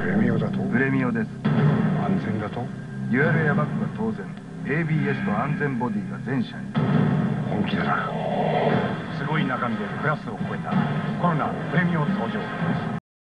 プレミオだと？ プレミオです。 安全だと？ デュアルエアバッグは当然、 ABS と安全ボディが全車に。 本気だな。すごい中身でクラスを超えたコロナプレミオ登場。